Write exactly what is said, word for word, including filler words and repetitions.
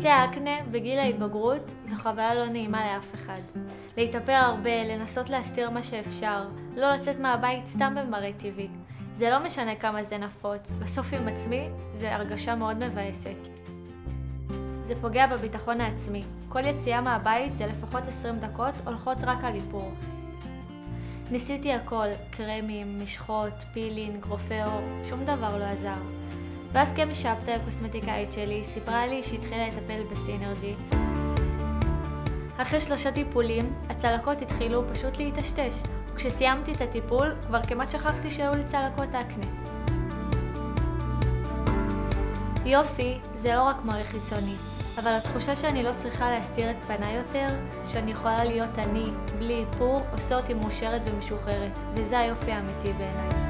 קיצי האקנה בגיל ההתבגרות זו חוויה לא נעימה לאף אחד. להתאפר הרבה, לנסות להסתיר מה שאפשר, לא לצאת מהבית סתם במראה טבעי. זה לא משנה כמה זה נפוץ, בסוף עם עצמי זה הרגשה מאוד מבאסת. זה פוגע בביטחון העצמי. כל יציאה מהבית זה לפחות עשרים דקות הולכות רק על איפור. ניסיתי הכל, קרמים, משחות, פילינג, רופא עור, שום דבר לא עזר. ואז קמי שבתאי, הקוסמטיקאית שלי, סיפרה לי שהתחילה לטפל בסינרג'י. אחרי שלושה טיפולים, הצלקות התחילו פשוט להתשתש, וכשסיימתי את הטיפול, כבר כמעט שכחתי שהיו לי צלקות אקנה. יופי זה לא רק מראה חיצוני, אבל התחושה שאני לא צריכה להסתיר את פניי יותר, שאני יכולה להיות אני, בלי איפור, עושה אותי מאושרת ומשוחררת, וזה היופי האמיתי בעיניי.